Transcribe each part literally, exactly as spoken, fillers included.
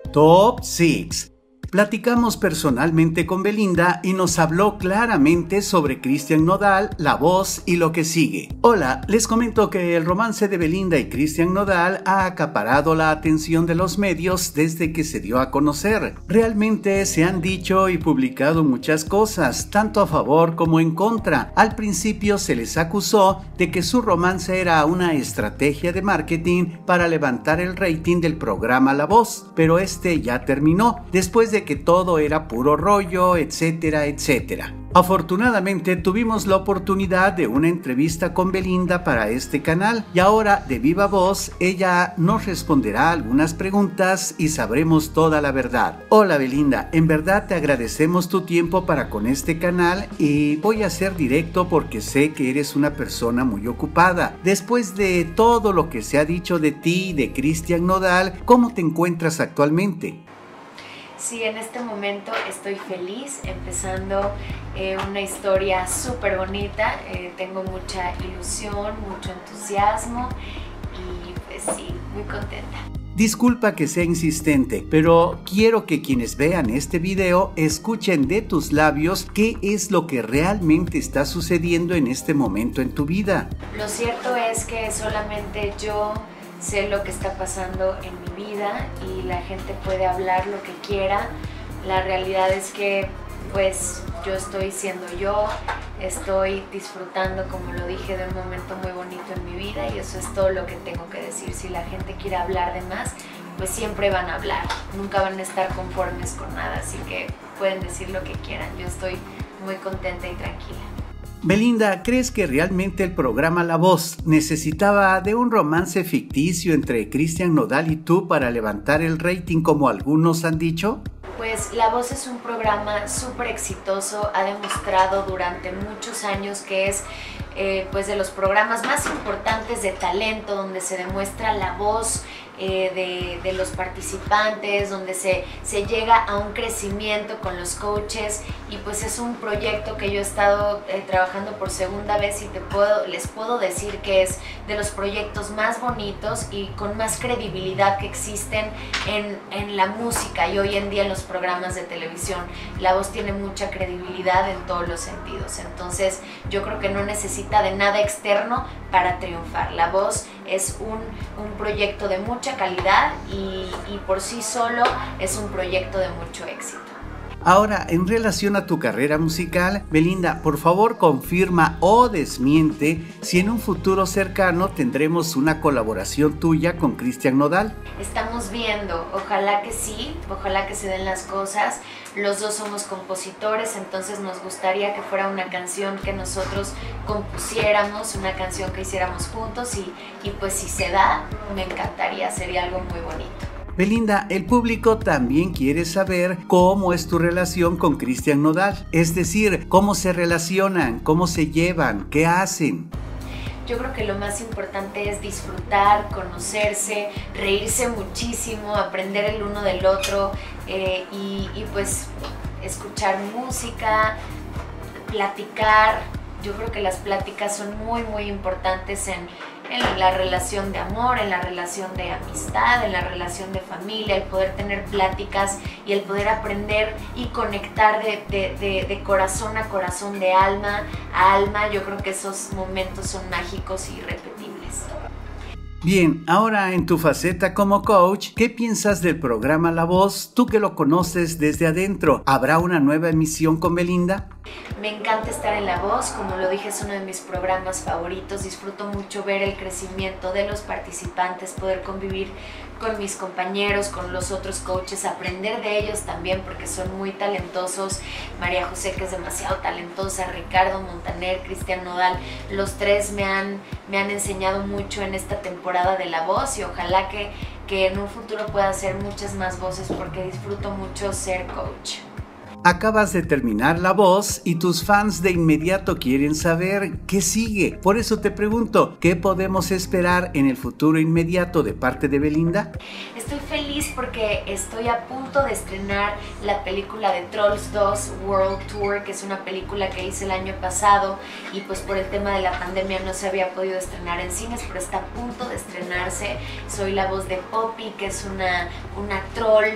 Top seis. Platicamos personalmente con Belinda y nos habló claramente sobre Cristian Nodal, La Voz y lo que sigue. Hola, les comento que el romance de Belinda y Cristian Nodal ha acaparado la atención de los medios desde que se dio a conocer. Realmente se han dicho y publicado muchas cosas, tanto a favor como en contra. Al principio se les acusó de que su romance era una estrategia de marketing para levantar el rating del programa La Voz, pero este ya terminó, después de que todo era puro rollo, etcétera, etcétera. Afortunadamente tuvimos la oportunidad de una entrevista con Belinda para este canal y ahora de viva voz ella nos responderá algunas preguntas y sabremos toda la verdad. Hola Belinda, en verdad te agradecemos tu tiempo para con este canal y voy a ser directo porque sé que eres una persona muy ocupada. Después de todo lo que se ha dicho de ti y de Cristian Nodal, ¿cómo te encuentras actualmente? Sí, en este momento estoy feliz, empezando eh, una historia súper bonita, eh, tengo mucha ilusión, mucho entusiasmo y pues sí, muy contenta. Disculpa que sea insistente, pero quiero que quienes vean este video escuchen de tus labios qué es lo que realmente está sucediendo en este momento en tu vida. Lo cierto es que solamente yo sé lo que está pasando en mi vida y la gente puede hablar lo que quiera. La realidad es que pues yo estoy siendo yo, estoy disfrutando, como lo dije, de un momento muy bonito en mi vida y eso es todo lo que tengo que decir. Si la gente quiere hablar de más, pues siempre van a hablar, nunca van a estar conformes con nada, así que pueden decir lo que quieran. Yo estoy muy contenta y tranquila. Belinda, ¿crees que realmente el programa La Voz necesitaba de un romance ficticio entre Cristian Nodal y tú para levantar el rating como algunos han dicho? Pues La Voz es un programa súper exitoso, ha demostrado durante muchos años que es eh, pues de los programas más importantes de talento, donde se demuestra la voz eh, de, de los participantes, donde se, se llega a un crecimiento con los coaches y pues es un proyecto que yo he estado eh, trabajando por segunda vez y te puedo, les puedo decir que es de los proyectos más bonitos y con más credibilidad que existen en, en la música y hoy en día en los programas de televisión. La Voz tiene mucha credibilidad en todos los sentidos, entonces yo creo que no necesita de nada externo para triunfar. La Voz es un, un proyecto de mucha calidad y, y por sí solo es un proyecto de mucho éxito. Ahora, en relación a tu carrera musical, Belinda, por favor confirma o desmiente si en un futuro cercano tendremos una colaboración tuya con Cristian Nodal. Estamos viendo, ojalá que sí, ojalá que se den las cosas. Los dos somos compositores, entonces nos gustaría que fuera una canción que nosotros compusiéramos, una canción que hiciéramos juntos y, y pues si se da, me encantaría, sería algo muy bonito. Belinda, el público también quiere saber cómo es tu relación con Cristian Nodal, es decir, cómo se relacionan, cómo se llevan, qué hacen. Yo creo que lo más importante es disfrutar, conocerse, reírse muchísimo, aprender el uno del otro eh, y, y pues escuchar música, platicar. Yo creo que las pláticas son muy muy importantes en, en la relación de amor, en la relación de amistad, en la relación de familia, el poder tener pláticas y el poder aprender y conectar de, de, de, de corazón a corazón, de alma a alma. Yo creo que esos momentos son mágicos y irrepetibles. Bien, ahora en tu faceta como coach, ¿qué piensas del programa La Voz? Tú que lo conoces desde adentro, ¿habrá una nueva emisión con Belinda? Me encanta estar en La Voz, como lo dije, es uno de mis programas favoritos. Disfruto mucho ver el crecimiento de los participantes, poder convivir con mis compañeros, con los otros coaches, aprender de ellos también porque son muy talentosos. María José, que es demasiado talentosa, Ricardo Montaner, Cristian Nodal, los tres me han, me han enseñado mucho en esta temporada de La Voz y ojalá que, que en un futuro pueda hacer muchas más voces porque disfruto mucho ser coach. Acabas de terminar La Voz y tus fans de inmediato quieren saber qué sigue. Por eso te pregunto, ¿qué podemos esperar en el futuro inmediato de parte de Belinda? Estoy feliz porque estoy a punto de estrenar la película de Trolls dos World Tour, que es una película que hice el año pasado y pues por el tema de la pandemia no se había podido estrenar en cines, pero está a punto de estrenarse. Soy la voz de Poppy, que es una, una troll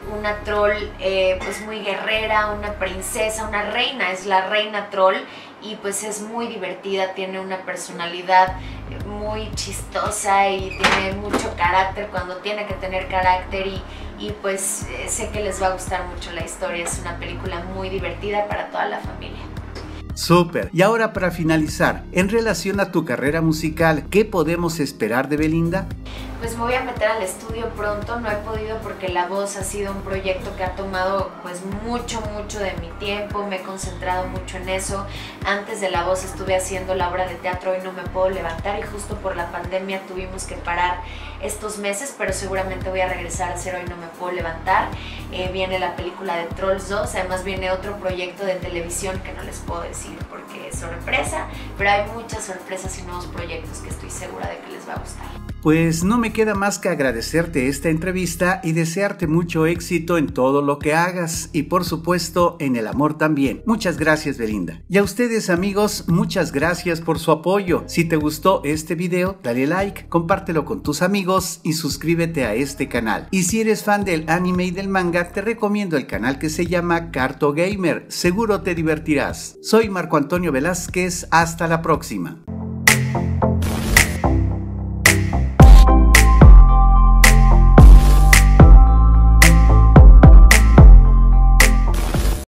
una troll eh, pues muy guerrera, una princesa, una reina, es la reina troll y pues es muy divertida, tiene una personalidad muy chistosa y tiene mucho carácter cuando tiene que tener carácter y, y pues eh, sé que les va a gustar mucho la historia, es una película muy divertida para toda la familia. Súper. Y ahora para finalizar, en relación a tu carrera musical, ¿qué podemos esperar de Belinda? Pues me voy a meter al estudio pronto, no he podido porque La Voz ha sido un proyecto que ha tomado pues mucho, mucho de mi tiempo, me he concentrado mucho en eso. Antes de La Voz estuve haciendo la obra de teatro Hoy No Me Puedo Levantar y justo por la pandemia tuvimos que parar estos meses, pero seguramente voy a regresar a hacer Hoy No Me Puedo Levantar. Eh, viene la película de Trolls dos, además viene otro proyecto de televisión que no les puedo decir porque es sorpresa, pero hay muchas sorpresas y nuevos proyectos que estoy segura de que les va a gustar. Pues no me queda más que agradecerte esta entrevista y desearte mucho éxito en todo lo que hagas y por supuesto en el amor también. Muchas gracias, Belinda. Y a ustedes, amigos, muchas gracias por su apoyo. Si te gustó este video, dale like, compártelo con tus amigos y suscríbete a este canal. Y si eres fan del anime y del manga, te recomiendo el canal que se llama Carto Gamer. Seguro te divertirás. Soy Marco Antonio Velázquez. Hasta la próxima.